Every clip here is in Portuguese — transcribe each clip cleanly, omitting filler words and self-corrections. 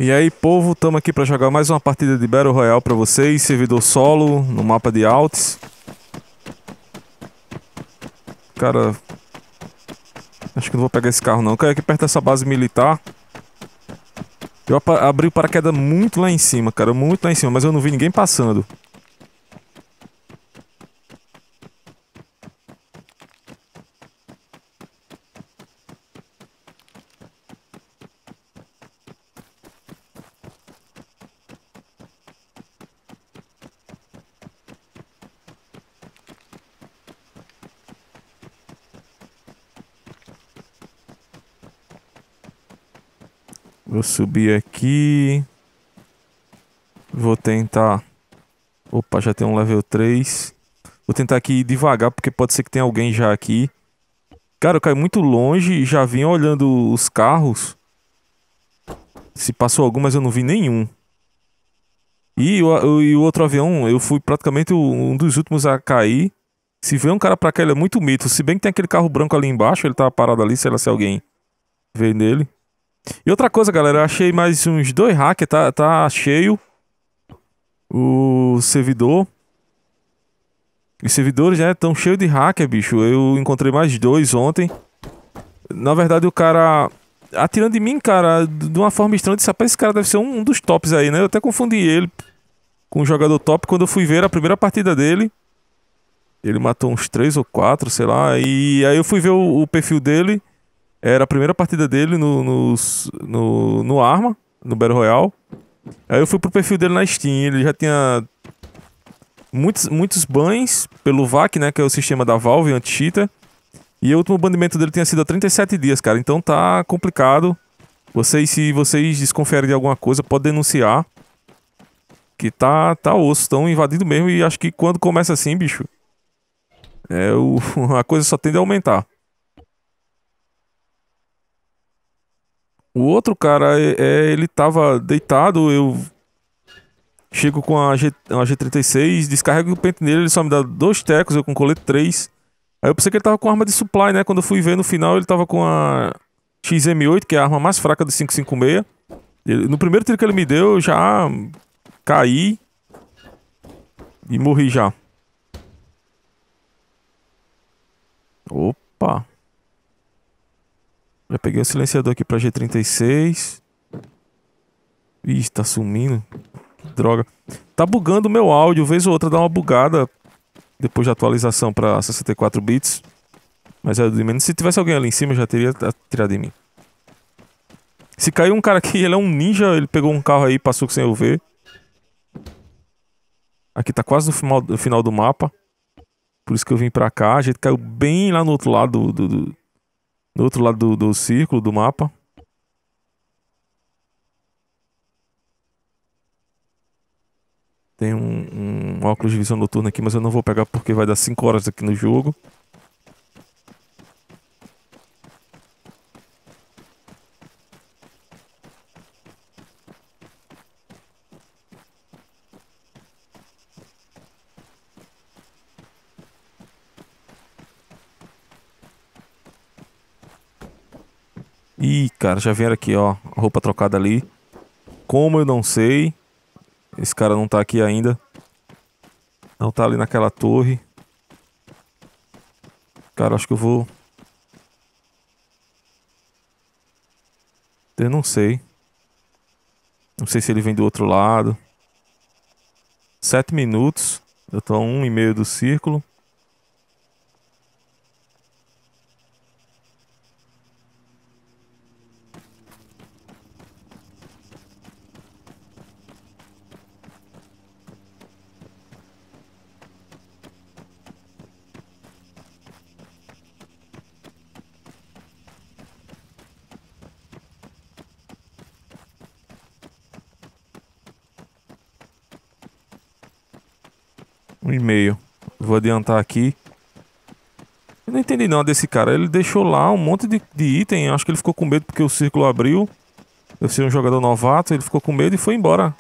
E aí, povo, estamos aqui para jogar mais uma partida de Battle Royale para vocês, servidor solo, no mapa de Altis. Cara, acho que não vou pegar esse carro não, eu caio aqui perto dessa base militar. Eu abri o paraquedas muito lá em cima, cara, muito lá em cima, mas eu não vi ninguém passando. Vou subir aqui. Vou tentar... Opa, já tem um level 3. Vou tentar aqui ir devagar, porque pode ser que tenha alguém já aqui. Cara, eu caí muito longe e já vim olhando os carros. Se passou algum, mas eu não vi nenhum. E o outro avião, eu fui praticamente um dos últimos a cair. Se vê um cara pra cá, ele é muito mito. Se bem que tem aquele carro branco ali embaixo, ele tá parado ali, sei lá se alguém veio nele. E outra coisa, galera, eu achei mais uns dois hackers, tá cheio o servidor. Os servidores, né, tão cheios de hacker, bicho. Eu encontrei mais dois ontem. Na verdade, o cara atirando de mim, cara, de uma forma estranha. Eu disse, rapaz, esse cara deve ser um dos tops aí, né? Eu até confundi ele com um jogador top. Quando eu fui ver a primeira partida dele, ele matou uns 3 ou 4, sei lá. E aí eu fui ver o perfil dele. Era a primeira partida dele no Arma, no Battle Royale. Aí eu fui pro perfil dele na Steam. Ele já tinha muitos bans pelo VAC, né? Que é o sistema da Valve, anti-cheater. E o último banimento dele tinha sido há 37 dias, cara. Então tá complicado. Se vocês desconfiarem de alguma coisa, pode denunciar. Que tá osso, tão invadindo mesmo. E acho que quando começa assim, bicho, a coisa só tende a aumentar. O outro cara, ele tava deitado, eu chego com uma G36, descarrego o pente nele, ele só me dá 2 tecos, eu com colete 3. Aí eu pensei que ele tava com arma de supply, né? Quando eu fui ver no final, ele tava com a XM8, que é a arma mais fraca do 556. No primeiro tiro que ele me deu, eu já caí e morri já. Opa! Já peguei o silenciador aqui pra G36. Ih, tá sumindo. Que droga. Tá bugando o meu áudio, vez ou outra dá uma bugada depois da atualização pra 64 bits. Mas é de menos. Se tivesse alguém ali em cima, eu já teria tirado de mim. Se caiu um cara aqui, ele é um ninja, ele pegou um carro aí e passou sem eu ver. Aqui tá quase no final do mapa. Por isso que eu vim pra cá. A gente caiu bem lá no outro lado no outro lado do círculo do mapa. Tem um óculos de visão noturna aqui, mas eu não vou pegar porque vai dar 5 horas aqui no jogo. Ih, cara, já vieram aqui, ó. A roupa trocada ali. Como eu não sei. Esse cara não tá aqui ainda. Não tá ali naquela torre. Cara, acho que eu vou... Eu não sei. Não sei se ele vem do outro lado. 7 minutos. Eu tô a 1,5 do círculo. Um e meio. Vou adiantar aqui. Eu não entendi não desse cara. Ele deixou lá um monte de item. Acho que ele ficou com medo porque o círculo abriu. Eu ser um jogador novato. Ele ficou com medo e foi embora.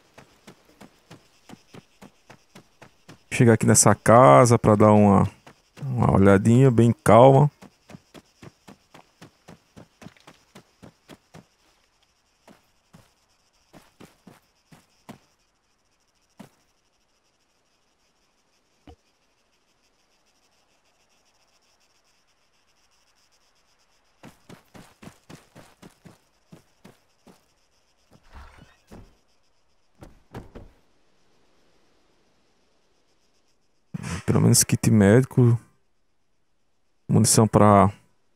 Chegar aqui nessa casa pra dar uma olhadinha bem calma. Pelo menos kit médico. Munição pra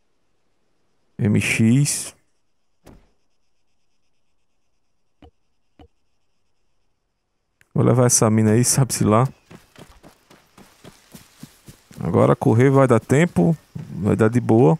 MX. Vou levar essa mina aí, sabe-se lá. Agora correr vai dar tempo. Vai dar de boa.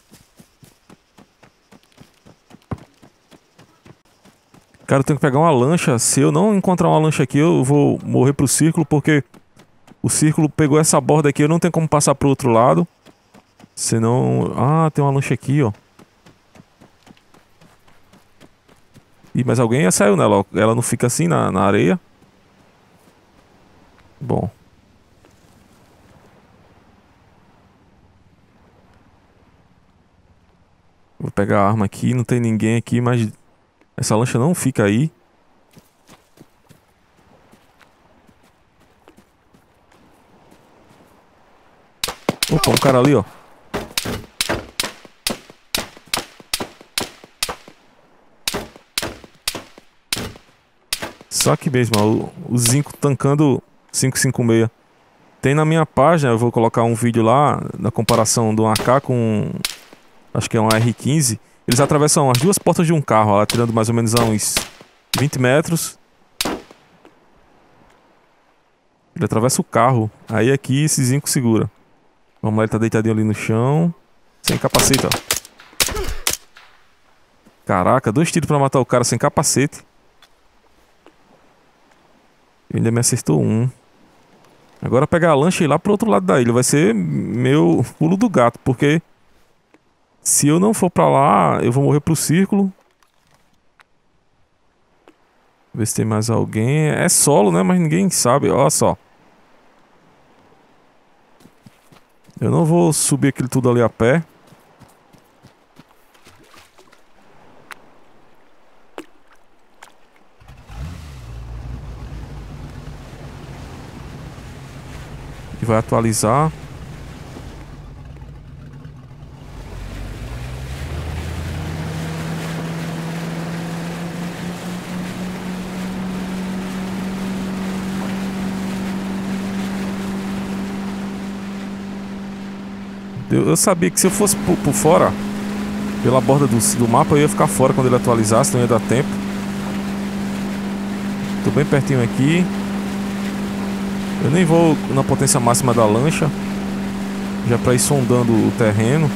Cara, eu tenho que pegar uma lancha. Se eu não encontrar uma lancha aqui, eu vou morrer pro círculo, porque o círculo pegou essa borda aqui. Eu não tenho como passar pro outro lado. Senão... Ah, tem uma lancha aqui, ó. Ih, mas alguém já saiu nela, ó. Ela não fica assim na areia. Bom. Vou pegar a arma aqui. Não tem ninguém aqui, mas... Essa lancha não fica aí. Opa, um cara ali, ó. Só que mesmo, ó, o Zinco tancando 556. Tem na minha página, eu vou colocar um vídeo lá na comparação do AK com... Acho que é um R15. Eles atravessam as duas portas de um carro, ó, tirando mais ou menos a uns 20 metros. Ele atravessa o carro. Aí aqui esse Zinco segura. Vamos lá, ele tá deitadinho ali no chão. Sem capacete, ó. Caraca, 2 tiros pra matar o cara sem capacete. Ele ainda me acertou um. Agora pegar a lancha e ir lá pro outro lado da ilha. Vai ser meu pulo do gato, porque... Se eu não for pra lá, eu vou morrer pro círculo. Ver se tem mais alguém. É solo, né? Mas ninguém sabe. Olha só. Eu não vou subir aquilo tudo ali a pé. E vai atualizar. Eu sabia que se eu fosse por fora, pela borda do mapa, eu ia ficar fora quando ele atualizasse, não ia dar tempo. Tô bem pertinho aqui. Eu nem vou na potência máxima da lancha, já pra ir sondando o terreno.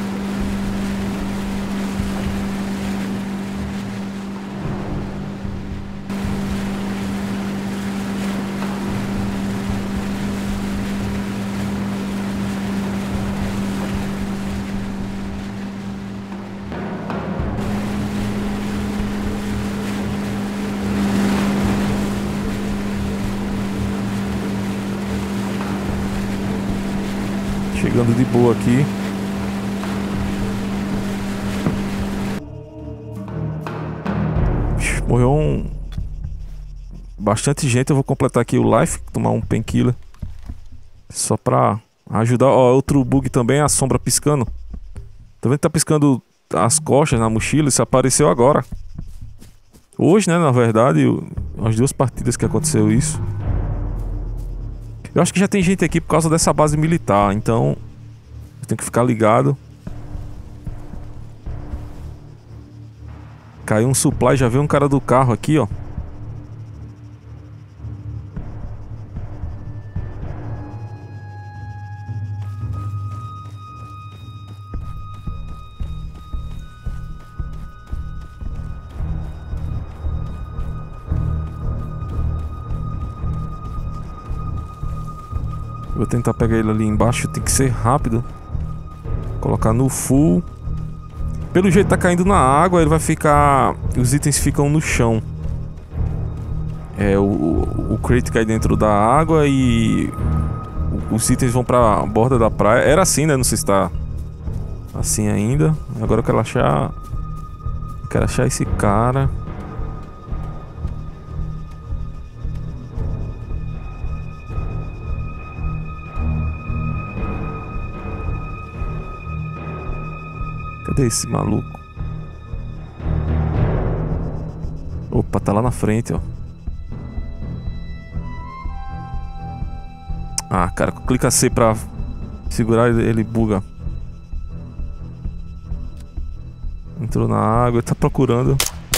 Chegando de boa aqui. Morreu bastante gente. Eu vou completar aqui o life, tomar um painkiller. Só pra ajudar. Ó, outro bug também é a sombra piscando. Tá vendo que tá piscando as costas na mochila? Isso apareceu agora. Hoje, né, na verdade, as 2 partidas que aconteceu isso. Eu acho que já tem gente aqui por causa dessa base militar, então eu tenho que ficar ligado. Caiu um supply, já veio um cara do carro aqui, ó. Vou tentar pegar ele ali embaixo, tem que ser rápido. Colocar no full. Pelo jeito tá caindo na água, ele vai ficar... Os itens ficam no chão. É, o crate cai dentro da água e... Os itens vão pra borda da praia. Era assim, né? Não sei se tá assim ainda. Agora eu quero achar... Quero achar esse cara. Cadê esse maluco? Opa, tá lá na frente, ó. Ah, cara, clica C pra segurar, ele buga. Entrou na água, ele tá procurando.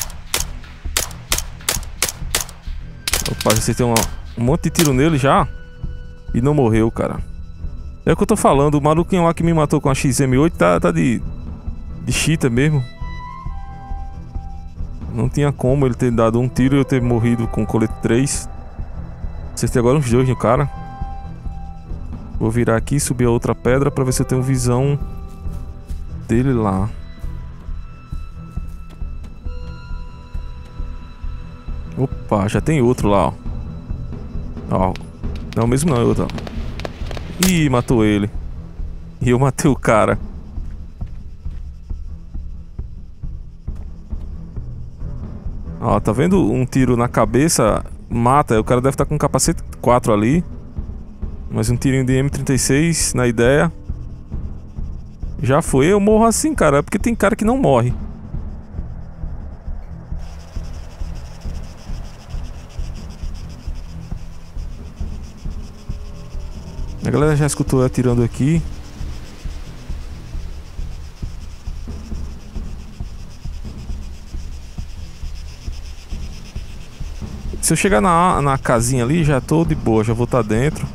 Opa, você tem um monte de tiro nele já. E não morreu, cara. É o que eu tô falando, o maluquinho lá que me matou com a XM8 tá de cheater mesmo. Não tinha como ele ter dado um tiro e eu ter morrido com o colete 3. Vocês têm agora uns 2 no cara. Vou virar aqui e subir a outra pedra pra ver se eu tenho visão dele lá. Opa, já tem outro lá, ó. Ó, não, mesmo não, é outro, ó. Ih, matou ele. E eu matei o cara. Ó, tá vendo um tiro na cabeça? Mata, o cara deve estar com um capacete 4 ali. Mas um tirinho de M36 na ideia. Já foi, eu morro assim, cara. É porque tem cara que não morre. A galera já escutou eu atirando aqui. Se eu chegar na casinha ali, já tô de boa, já vou estar dentro.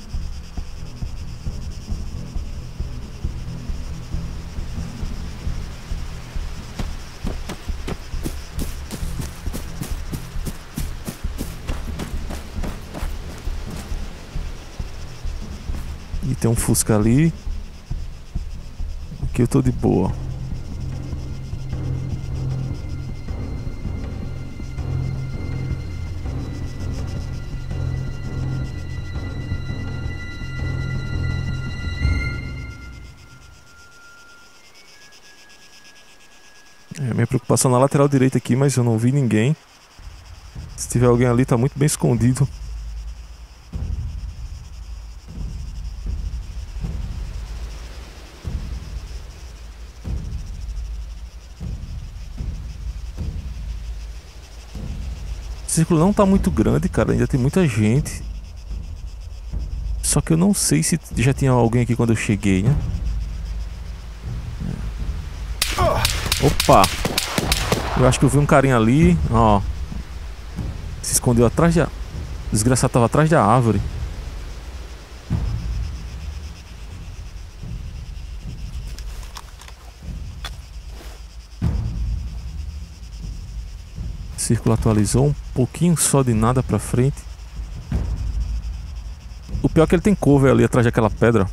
E tem um Fusca ali. Aqui eu tô de boa. Minha preocupação na lateral direita aqui, mas eu não vi ninguém. Se tiver alguém ali, tá muito bem escondido. O círculo não tá muito grande, cara. Ainda tem muita gente. Só que eu não sei se já tinha alguém aqui quando eu cheguei, né? Opa! Eu acho que eu vi um carinha ali, ó. Se escondeu atrás da... O desgraçado tava atrás da árvore. O círculo atualizou um pouquinho só de nada pra frente. O pior é que ele tem cover ali atrás daquela pedra.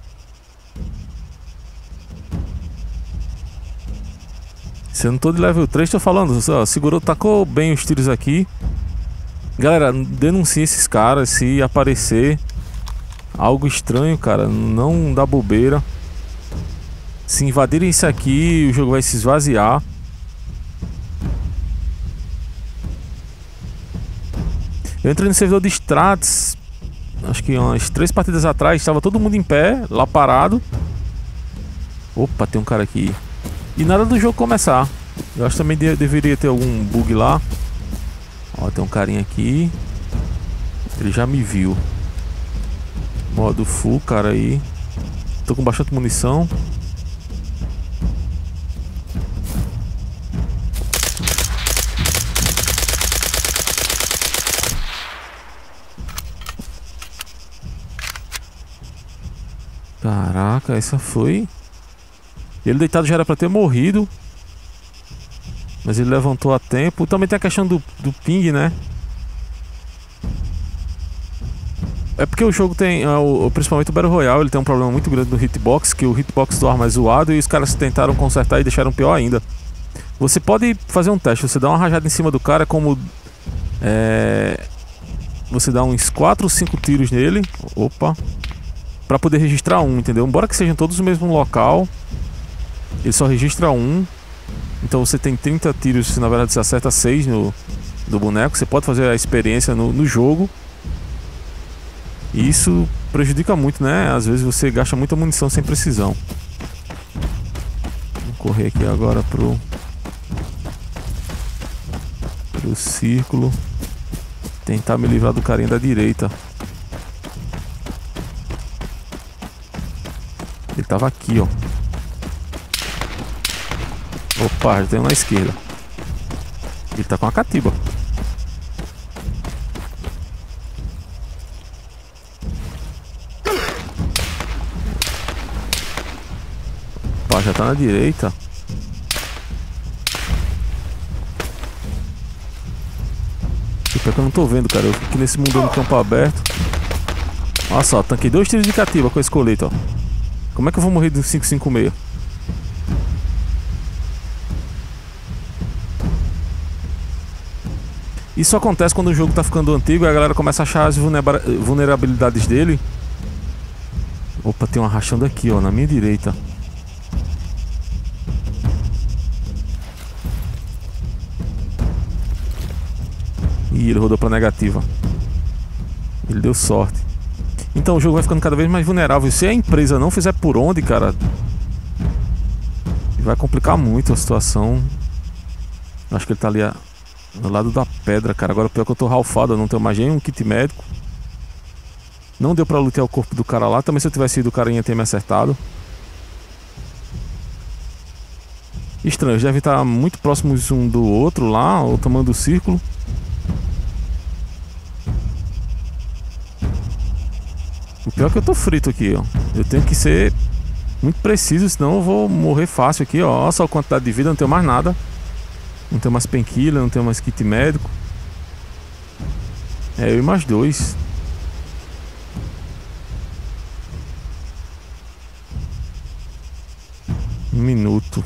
Se eu não tô de level 3, tô falando, ó, segurou, tacou bem os tiros aqui. Galera, denuncie esses caras se aparecer algo estranho, cara. Não dá bobeira. Se invadirem isso aqui, o jogo vai se esvaziar. Eu entrei no servidor de Strats, acho que umas 3 partidas atrás, estava todo mundo em pé, lá parado. Opa, tem um cara aqui. E nada do jogo começar. Eu acho que também deveria ter algum bug lá. Ó, tem um carinha aqui. Ele já me viu. Modo full, cara aí. Tô com bastante munição. Caraca, essa foi... Ele deitado já era pra ter morrido. Mas ele levantou a tempo. Também tem a questão do ping, né? É porque o jogo tem, principalmente o Battle Royale, ele tem um problema muito grande no hitbox, que o hitbox do arma é zoado e os caras tentaram consertar e deixaram pior ainda. Você pode fazer um teste, você dá uma rajada em cima do cara, como... você dá uns 4 ou 5 tiros nele. Opa! Pra poder registrar um, entendeu? Embora que sejam todos no mesmo local, ele só registra um. Então você tem 30 tiros, na verdade você acerta 6 no boneco. Você pode fazer a experiência no jogo. E isso prejudica muito, né? Às vezes você gasta muita munição sem precisão. Vou correr aqui agora pro círculo. Tentar me livrar do carinha da direita. Ele tava aqui, ó. Opa, já tem um na esquerda. Ele tá com a catiba. Opa, já tá na direita. Pior que eu não tô vendo, cara. Eu fico aqui nesse mundão do campo aberto. Olha só, tanquei 2 tiros de catiba com esse colete, ó. Como é que eu vou morrer do 556? Isso acontece quando o jogo tá ficando antigo e a galera começa a achar as vulnerabilidades dele. Opa, tem uma rachando aqui, ó, na minha direita. Ih, ele rodou pra negativa. Ele deu sorte. Então o jogo vai ficando cada vez mais vulnerável. Se a empresa não fizer por onde, cara, vai complicar muito a situação. Acho que ele tá ali do lado da pedra, cara. Agora pior que eu tô ralfado, eu não tenho mais nenhum kit médico. Não deu pra lutear o corpo do cara lá. Também se eu tivesse ido, o cara ia ter me acertado. Estranho, eles devem estar muito próximos um do outro lá, o tamanho do círculo. O pior é que eu tô frito aqui, ó. Eu tenho que ser muito preciso, senão eu vou morrer fácil aqui, ó. Olha só a quantidade de vida, não tenho mais nada. Não tenho mais painkiller, não tenho mais kit médico. É, eu e mais 2. Um minuto.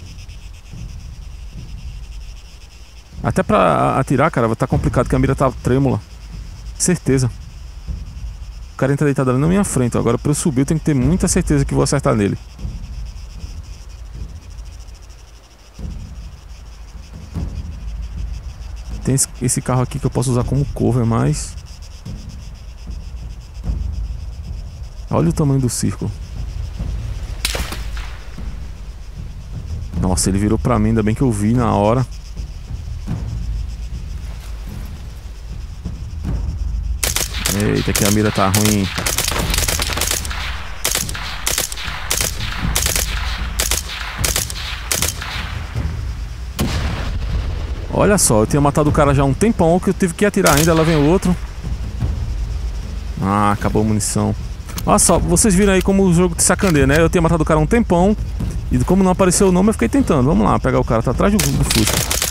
Até pra atirar, cara, vai estar complicado, porque a mira tá trêmula. Certeza. O cara entra deitado ali na minha frente. Agora pra eu subir eu tenho que ter muita certeza que vou acertar nele. Tem esse carro aqui que eu posso usar como cover, mas... olha o tamanho do círculo. Nossa, ele virou pra mim, ainda bem que eu vi na hora. Eita, que a mira tá ruim. Olha só, eu tinha matado o cara já há um tempão, que eu tive que atirar ainda, lá vem o outro. Ah, acabou a munição. Olha só, vocês viram aí como o jogo te sacaneia, né? Eu tinha matado o cara há um tempão e como não apareceu o nome eu fiquei tentando. Vamos lá, pegar o cara, tá atrás do Fusca.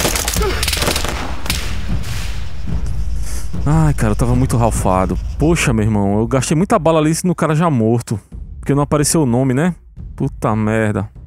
Ai, cara, eu tava muito ralfado. Poxa, meu irmão, eu gastei muita bala ali no cara já morto, porque não apareceu o nome, né? Puta merda.